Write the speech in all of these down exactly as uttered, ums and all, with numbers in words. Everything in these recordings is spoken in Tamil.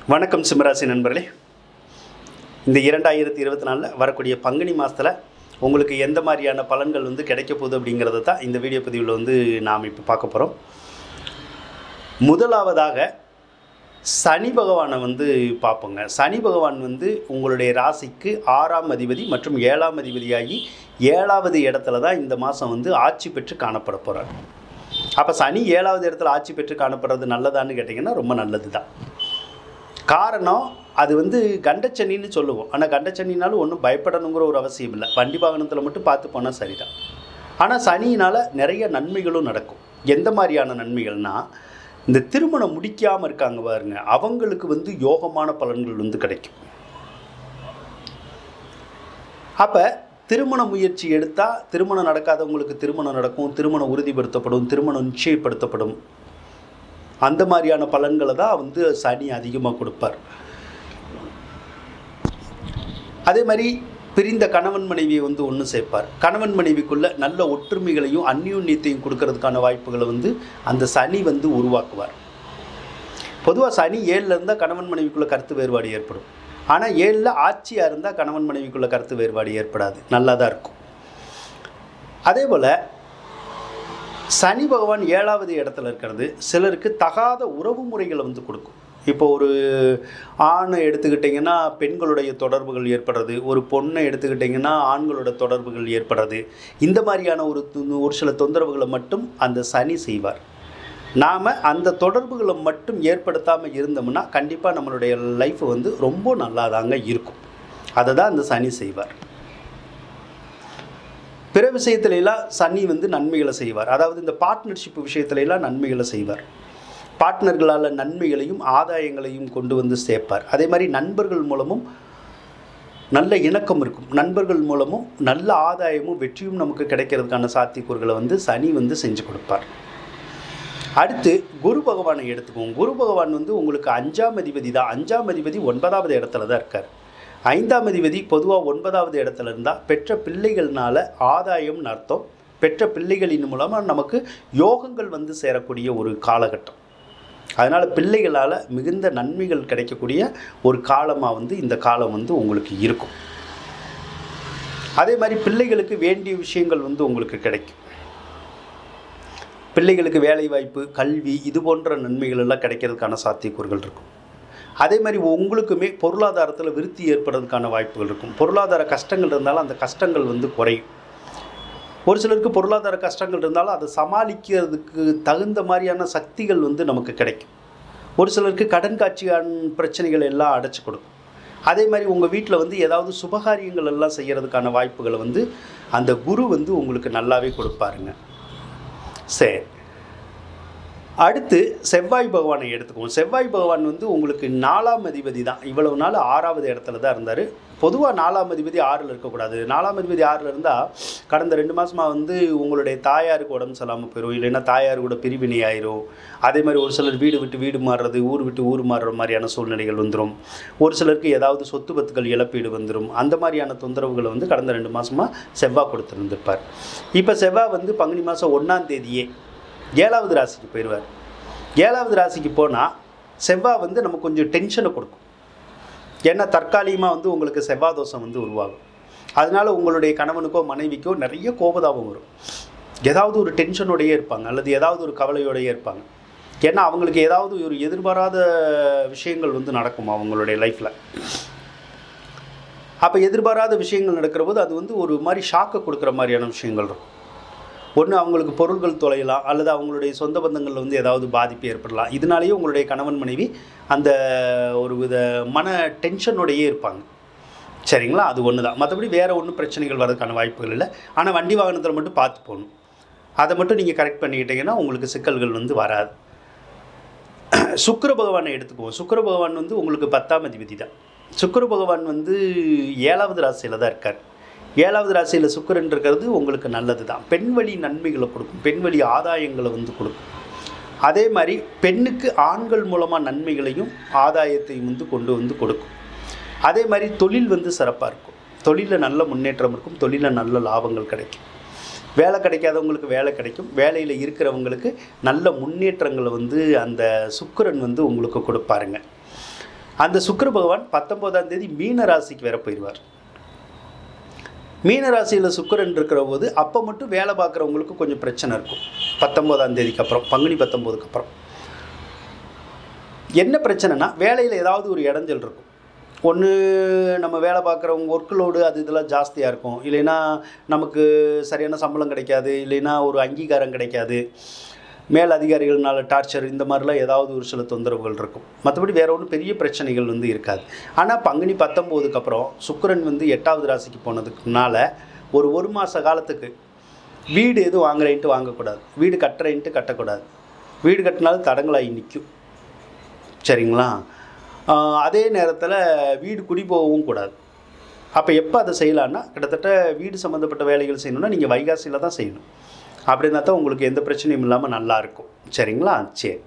வணக்கம் சிம்மராசி நண்பர்களே. இந்த இரண்டாயிரத்தி இருபத்தி நாலில் வரக்கூடிய பங்குனி மாதத்தில் உங்களுக்கு எந்த மாதிரியான பலன்கள் வந்து கிடைக்க போகுது அப்படிங்கிறத தான் இந்த வீடியோ பதிவில் வந்து நாம் இப்போ பார்க்க போகிறோம். முதலாவதாக சனி பகவானை வந்து பார்ப்போங்க. சனி பகவான் வந்து உங்களுடைய ராசிக்கு ஆறாம் அதிபதி மற்றும் ஏழாம் அதிபதியாகி ஏழாவது இடத்துல தான் இந்த மாதம் வந்து ஆட்சி பெற்று காணப்பட போகிறார். அப்போ சனி ஏழாவது இடத்துல ஆட்சி பெற்று காணப்படுறது நல்லதான்னு கேட்டிங்கன்னா ரொம்ப நல்லது தான். காரணம் அது வந்து கண்டச்சனின்னு சொல்லுவோம். ஆனால் கண்டச்சனினாலும் ஒன்றும் பயப்படணுங்கிற ஒரு அவசியம் இல்லை. வண்டி வாகனத்தில் மட்டும் பார்த்து போனால் சரிதான். ஆனால் சனியினால் நிறைய நன்மைகளும் நடக்கும். எந்த மாதிரியான நன்மைகள்னால், இந்த திருமணம் முடிக்காமல் இருக்காங்க பாருங்க, அவங்களுக்கு வந்து யோகமான பலன்கள் வந்து கிடைக்கும். அப்போ திருமண முயற்சி எடுத்தால் திருமணம் நடக்காதவங்களுக்கு திருமணம் நடக்கும், திருமணம் உறுதிப்படுத்தப்படும், திருமணம் நிச்சயப்படுத்தப்படும். அந்த மாதிரியான பலன்களை தான் வந்து சனி அதிகமாக கொடுப்பார். அதே மாதிரி பிரிந்த கணவன் மனைவியை வந்து ஒன்று சேர்ப்பார். கணவன் மனைவிக்குள்ள நல்ல ஒற்றுமைகளையும் அந்யோன்யத்தையும் கொடுக்கறதுக்கான வாய்ப்புகளை வந்து அந்த சனி வந்து உருவாக்குவார். பொதுவாக சனி ஏழில் இருந்தால் கணவன் மனைவிக்குள்ள கருத்து வேறுபாடு ஏற்படும். ஆனால் ஏழில் ஆட்சியாக இருந்தால் கணவன் மனைவிக்குள்ள கருத்து வேறுபாடு ஏற்படாது, நல்லா தான் இருக்கும். அதே போல் சனி பகவான் ஏழாவது இடத்துல இருக்கிறது சிலருக்கு தகாத உறவு முறைகளை வந்து கொடுக்கும். இப்போ ஒரு ஆணை எடுத்துக்கிட்டிங்கன்னா பெண்களுடைய தொடர்புகள் ஏற்படுறது, ஒரு பொண்ணை எடுத்துக்கிட்டிங்கன்னா ஆண்களோட தொடர்புகள் ஏற்படுறது. இந்த மாதிரியான ஒரு ஒரு சில தொந்தரவுகளை மட்டும் அந்த சனி செய்வார். நாம் அந்த தொடர்புகளை மட்டும் ஏற்படுத்தாமல் இருந்தோம்னா கண்டிப்பாக நம்மளுடைய லைஃப் வந்து ரொம்ப நல்லா தாங்க இருக்கும். அதை தான் அந்த சனி செய்வார். பிற விஷயத்துலலாம் சனி வந்து நன்மைகளை செய்வார். அதாவது இந்த பார்ட்னர்ஷிப் விஷயத்துலலாம் நன்மைகளை செய்வார். பார்ட்னர்களால் நன்மைகளையும் ஆதாயங்களையும் கொண்டு வந்து சேர்ப்பார். அதே மாதிரி நண்பர்கள் மூலமும் நல்ல இணக்கம் இருக்கும். நண்பர்கள் மூலமும் நல்ல ஆதாயமும் வெற்றியும் நமக்கு கிடைக்கிறதுக்கான சாத்தியக்கூறுகளை வந்து சனி வந்து செஞ்சு கொடுப்பார். அடுத்து குரு பகவானை எடுத்துக்குவோம். குரு பகவான் வந்து உங்களுக்கு அஞ்சாம் அதிபதி தான். அஞ்சாம் அதிபதி ஒன்பதாவது இடத்துல தான் இருக்கார். ஐந்தாம் அதிபதி பொதுவாக ஒன்பதாவது இடத்துல இருந்தால் பெற்ற பிள்ளைகள்னால ஆதாயம்னு அர்த்தம். பெற்ற பிள்ளைகளின் மூலமாக நமக்கு யோகங்கள் வந்து சேரக்கூடிய ஒரு காலகட்டம். அதனால் பிள்ளைகளால் மிகுந்த நன்மைகள் கிடைக்கக்கூடிய ஒரு காலமாக வந்து இந்த காலம் வந்து உங்களுக்கு இருக்கும். அதே மாதிரி பிள்ளைகளுக்கு வேண்டிய விஷயங்கள் வந்து உங்களுக்கு கிடைக்கும். பிள்ளைகளுக்கு வேலை வாய்ப்பு, கல்வி, இது போன்ற நன்மைகள் எல்லாம் கிடைக்கிறதுக்கான சாத்தியக்கூறுகள் இருக்கும். அதே மாதிரி உங்களுக்குமே பொருளாதாரத்தில் விருத்தி ஏற்படுறதுக்கான வாய்ப்புகள் இருக்கும். பொருளாதார கஷ்டங்கள் இருந்தாலும் அந்த கஷ்டங்கள் வந்து குறையும். ஒரு சிலருக்கு பொருளாதார கஷ்டங்கள் இருந்தாலும் அதை சமாளிக்கிறதுக்கு தகுந்த மாதிரியான சக்திகள் வந்து நமக்கு கிடைக்கும். ஒரு சிலருக்கு கடன் காட்சியான பிரச்சனைகள் எல்லாம் அடைச்சி கொடுக்கும். அதே மாதிரி உங்கள் வீட்டில் வந்து ஏதாவது சுபகாரியங்கள் எல்லாம் செய்கிறதுக்கான வாய்ப்புகளை வந்து அந்த குரு வந்து உங்களுக்கு நல்லாவே கொடுப்பாருங்க. சரி, அடுத்து செவ்வாய் பகவானை எடுத்துக்குவோம். செவ்வாய் பகவான் வந்து உங்களுக்கு நாலாம் அதிபதி தான். இவ்வளவு நாள் ஆறாவது இடத்துல தான் இருந்தார். பொதுவாக நாலாம் அதிபதி ஆறில் இருக்கக்கூடாது. நாலாம் அதிபதி ஆறில் இருந்தால் கடந்த ரெண்டு மாதமாக வந்து உங்களுடைய தாயாருக்கு உடம்பு சரியில்லாமல் போயிடும், இல்லைன்னா தாயார் கூட பிரிவினை ஆயிரும். அதே மாதிரி ஒரு சிலர் வீடு விட்டு வீடு மாறுறது, ஊர் விட்டு ஊர் மாறுற மாதிரியான சூழ்நிலைகள் வந்துடும். ஒரு சிலருக்கு ஏதாவது சொத்து பத்துக்கள் இழப்பீடு வந்துடும். அந்த மாதிரியான தொந்தரவுகளை வந்து கடந்த ரெண்டு மாதமாக செவ்வாய் கொடுத்துருந்துருப்பார். இப்போ செவ்வாய் வந்து பங்குனி மாதம் ஒன்றாம் தேதியே ஏழாவது ராசிக்கு போயிடுவார். ஏழாவது ராசிக்கு போனால் செவ்வாய் வந்து நமக்கு கொஞ்சம் டென்ஷனை கொடுக்கும். ஏன்னா தற்காலிகமாக வந்து உங்களுக்கு செவ்வாய் தோஷம் வந்து உருவாகும். அதனால் உங்களுடைய கணவனுக்கோ மனைவிக்கோ நிறைய கோபதாபம் வரும். ஏதாவது ஒரு டென்ஷனோடையே இருப்பாங்க, அல்லது ஏதாவது ஒரு கவலையோடையே இருப்பாங்க. ஏன்னா அவங்களுக்கு ஏதாவது ஒரு எதிர்பாராத விஷயங்கள் வந்து நடக்கும் அவங்களுடைய லைஃப்பில். அப்போ எதிர்பாராத விஷயங்கள் நடக்கிற போது அது வந்து ஒரு மாதிரி ஷாக்கை கொடுக்குற மாதிரியான விஷயங்கள் இருக்கும். ஒன்று அவங்களுக்கு பொருள்கள் தொலையலாம், அல்லது அவங்களுடைய சொந்த பந்தங்களில் வந்து ஏதாவது பாதிப்பு ஏற்படலாம். இதனாலேயே உங்களுடைய கணவன் மனைவி அந்த ஒரு வித மன டென்ஷனோடையே இருப்பாங்க. சரிங்களா? அது ஒன்று தான். மற்றபடி வேறு ஒன்றும் பிரச்சனைகள் வர்றதுக்கான வாய்ப்புகள் இல்லை. ஆனால் வண்டி வாகனத்தில் மட்டும் பார்த்து போகணும். அதை மட்டும் நீங்கள் கரெக்ட் பண்ணிக்கிட்டீங்கன்னா உங்களுக்கு சிக்கல்கள் வந்து வராது. சுக்கிர பகவானை எடுத்துக்குவோம். சுக்கிர பகவான் வந்து உங்களுக்கு பத்தாம் அதிபதி தான். சுக்கிர பகவான் வந்து ஏழாவது ராசியில் தான் இருக்கார். ஏழாவது ராசியில் சுக்கிரன் இருக்கிறது உங்களுக்கு நல்லது தான். பெண்வழி நன்மைகளை கொடுக்கும், பெண்வழி ஆதாயங்களை வந்து கொடுக்கும். அதே மாதிரி பெண்ணுக்கு ஆண்கள் மூலமாக நன்மைகளையும் ஆதாயத்தையும் வந்து கொண்டு வந்து கொடுக்கும். அதே மாதிரி தொழில் வந்து சிறப்பாக இருக்கும். தொழிலில் நல்ல முன்னேற்றம் இருக்கும். தொழிலில் நல்ல லாபங்கள் கிடைக்கும். வேலை கிடைக்காதவங்களுக்கு வேலை கிடைக்கும். வேலையில் இருக்கிறவங்களுக்கு நல்ல முன்னேற்றங்களை வந்து அந்த சுக்கிரன் வந்து உங்களுக்கு கொடுப்பாருங்க. அந்த சுக்கிர பகவான் பத்தொம்போதாம் தேதி மீன ராசிக்கு வேற போயிடுவார். மீன ராசியில் சுக்கிரன் இருக்கிற போது அப்போ மட்டும் வேலை பார்க்குறவங்களுக்கு கொஞ்சம் பிரச்சனை இருக்கும். பத்தொம்போதாம் தேதிக்கு அப்புறம், பங்குனி பத்தொம்போதுக்கு அப்புறம் என்ன பிரச்சனைனா, வேலையில் ஏதாவது ஒரு இடைஞ்சல் இருக்கும். ஒன்று நம்ம வேலை பார்க்குறவங்க ஒர்க் லோடு அது இதெல்லாம் ஜாஸ்தியாக இருக்கும், இல்லைன்னா நமக்கு சரியான சம்பளம் கிடைக்காது, இல்லைன்னா ஒரு அங்கீகாரம் கிடைக்காது, மேல் அதிகாரிகள்னால டார்ச்சர், இந்த மாதிரிலாம் ஏதாவது ஒரு சில தொந்தரவுகள் இருக்கும். மற்றபடி வேறு ஒன்றும் பெரிய பிரச்சனைகள் வந்து இருக்காது. ஆனால் பங்குனி பத்தொம்போதுக்கு அப்புறம் சுக்கிரன் வந்து எட்டாவது ராசிக்கு போனதுக்குனால ஒரு ஒரு மாத காலத்துக்கு வீடு எதுவும் வாங்குறேன்ட்டு வாங்கக்கூடாது, வீடு கட்டுறேன்ட்டு கட்டக்கூடாது, வீடு கட்டினாலும் தடங்களாகி நிற்கும். சரிங்களா? அதே நேரத்தில் வீடு குடி போகவும் கூடாது. அப்போ எப்போ அதை செய்யலான்னா, கிட்டத்தட்ட வீடு சம்மந்தப்பட்ட வேலைகள் செய்யணுன்னா நீங்கள் வைகாசியில் தான் செய்யணும். அப்படின்னா தான் உங்களுக்கு எந்த பிரச்சனையும் இல்லாமல் நல்லாயிருக்கும். சரிங்களா? சரி.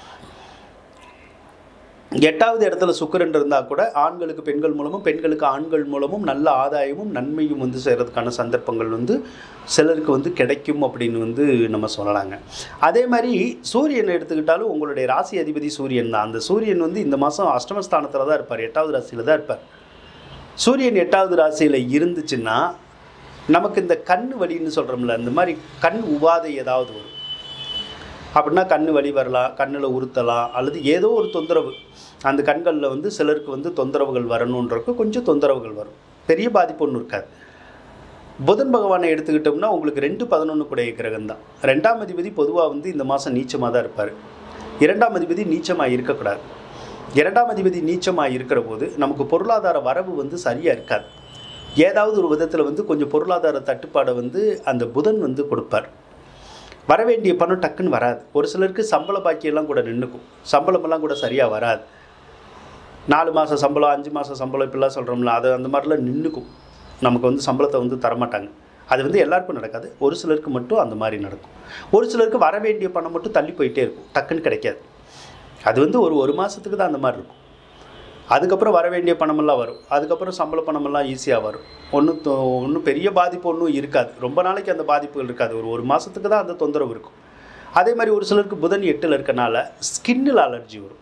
எட்டாவது இடத்துல சுக்கிரன் இருந்தால் கூட ஆண்களுக்கு பெண்கள் மூலமும், பெண்களுக்கு ஆண்கள் மூலமும் நல்ல ஆதாயமும் நன்மையும் வந்து செய்கிறதுக்கான சந்தர்ப்பங்கள் வந்து சிலருக்கு வந்து கிடைக்கும் அப்படின்னு வந்து நம்ம சொல்லலாங்க. அதே மாதிரி சூரியன் எடுத்துக்கிட்டாலும் உங்களுடைய ராசி அதிபதி சூரியன் தான். அந்த சூரியன் வந்து இந்த மாதம் அஷ்டமஸ்தானத்தில் தான் இருப்பார், எட்டாவது ராசியில் தான் இருப்பார். சூரியன் எட்டாவது ராசியில் இருந்துச்சுன்னா நமக்கு இந்த கண் வலின்னு சொல்கிறோம்ல, இந்த மாதிரி கண் உபாதை ஏதாவது வரும். அப்படின்னா கண் வலி வரலாம், கண்ணில் உறுத்தலாம், அல்லது ஏதோ ஒரு தொந்தரவு அந்த கண்களில் வந்து சிலருக்கு வந்து தொந்தரவுகள் வரணுன்றக்கு கொஞ்சம் தொந்தரவுகள் வரும். பெரிய பாதிப்பு ஒன்றும் இருக்காது. புதன் பகவானை எடுத்துக்கிட்டோம்னா உங்களுக்கு ரெண்டு பதினொன்று கூடிய கிரகம் தான். ரெண்டாம் அதிபதி பொதுவாக வந்து இந்த மாதம் நீச்சமாக தான் இருப்பார். இரண்டாம் அதிபதி நீச்சமாக இருக்கக்கூடாது. இரண்டாம் அதிபதி நீச்சமாக இருக்கிற போது நமக்கு பொருளாதார வரவு வந்து சரியாக இருக்காது. ஏதாவது ஒரு விதத்தில் வந்து கொஞ்சம் பொருளாதார தட்டுப்பாடை வந்து அந்த புதன் வந்து கொடுப்பார். வரவேண்டிய பணம் டக்குன்னு வராது. ஒரு சிலருக்கு சம்பள பாக்கியெல்லாம் கூட நின்றுக்கும், சம்பளமெல்லாம் கூட சரியாக வராது. நாலு மாதம் சம்பளம், அஞ்சு மாதம் சம்பளம் இப்படிலாம் சொல்கிறோம்ல, அது அந்த மாதிரிலாம் நின்றுக்கும். நமக்கு வந்து சம்பளத்தை வந்து தரமாட்டாங்க. அது வந்து எல்லாருக்கும் நடக்காது, ஒரு சிலருக்கு மட்டும் அந்த மாதிரி நடக்கும். ஒரு சிலருக்கு வரவேண்டிய பணம் மட்டும் தள்ளி போயிட்டே இருக்கும், டக்குன்னு கிடைக்காது. அது வந்து ஒரு ஒரு மாதத்துக்கு தான் அந்த மாதிரி இருக்கும். அதுக்கப்புறம் வர வேண்டிய பணமெல்லாம் வரும். அதுக்கப்புறம் சம்பள பணமெல்லாம் ஈஸியாக வரும். ஒன்றும் ஒன்றும் பெரிய பாதிப்பு ஒன்றும் இருக்காது. ரொம்ப நாளைக்கு அந்த பாதிப்புகள் இருக்காது. ஒரு ஒரு மாதத்துக்கு தான் அந்த தொந்தரவு இருக்கும். அதே மாதிரி ஒரு சிலருக்கு புதன் எட்டில் இருக்கனால ஸ்கின்னில் அலர்ஜி வரும்.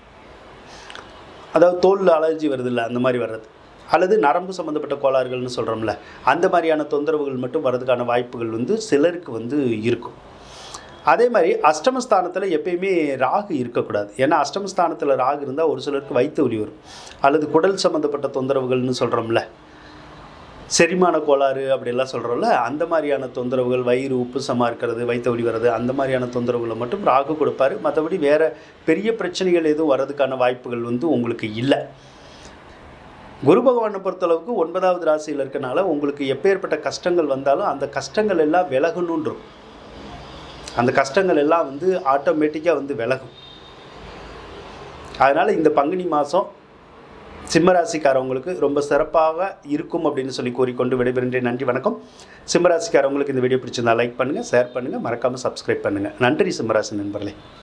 அதாவது தோலில் அலர்ஜி வருது இல்லை, அந்த மாதிரி வர்றது, அல்லது நரம்பு சம்மந்தப்பட்ட கோளாறுகள்னு சொல்கிறோம்ல, அந்த மாதிரியான தொந்தரவுகள் மட்டும் வர்றதுக்கான வாய்ப்புகள் வந்து சிலருக்கு வந்து இருக்கும். அதே மாதிரி அஷ்டமஸ்தானத்தில் எப்பயுமே ராகு இருக்கக்கூடாது. ஏன்னா அஷ்டமஸ்தானத்தில் ராகு இருந்தால் ஒரு சிலருக்கு வயிற்று வலி வரும், அல்லது குடல் சம்மந்தப்பட்ட தொந்தரவுகள்னு சொல்கிறோம்ல, செரிமான கோளாறு அப்படிலாம் சொல்கிறோம்ல, அந்த மாதிரியான தொந்தரவுகள், வயிறு உப்புசமாக இருக்கிறது, வயிற்று வலி வர்றது, அந்த மாதிரியான தொந்தரவுகளை மட்டும் ராகு கொடுப்பார். மற்றபடி வேறு பெரிய பிரச்சனைகள் எதுவும் வர்றதுக்கான வாய்ப்புகள் வந்து உங்களுக்கு இல்லை. குரு பகவானை பொறுத்தளவுக்கு ஒன்பதாவது ராசியில் இருக்கனால உங்களுக்கு எப்பேற்பட்ட கஷ்டங்கள் வந்தாலும் அந்த கஷ்டங்கள் எல்லாம் விலகணுன்னு இருக்கும். அந்த கஷ்டங்கள் எல்லாம் வந்து ஆட்டோமேட்டிக்காக வந்து விலகும். அதனால் இந்த பங்குனி மாதம் சிம்மராசிக்காரவங்களுக்கு ரொம்ப சிறப்பாக இருக்கும் அப்படின்னு சொல்லி கூறிக்கொண்டு விடைபெறுகின்றேன். நன்றி, வணக்கம். சிம்மராசிக்காரவங்களுக்கு இந்த வீடியோ பிடிச்சிருந்தால் லைக் பண்ணுங்கள், ஷேர் பண்ணுங்கள், மறக்காமல் சப்ஸ்கிரைப் பண்ணுங்கள். நன்றி சிம்மராசி நண்பர்களே.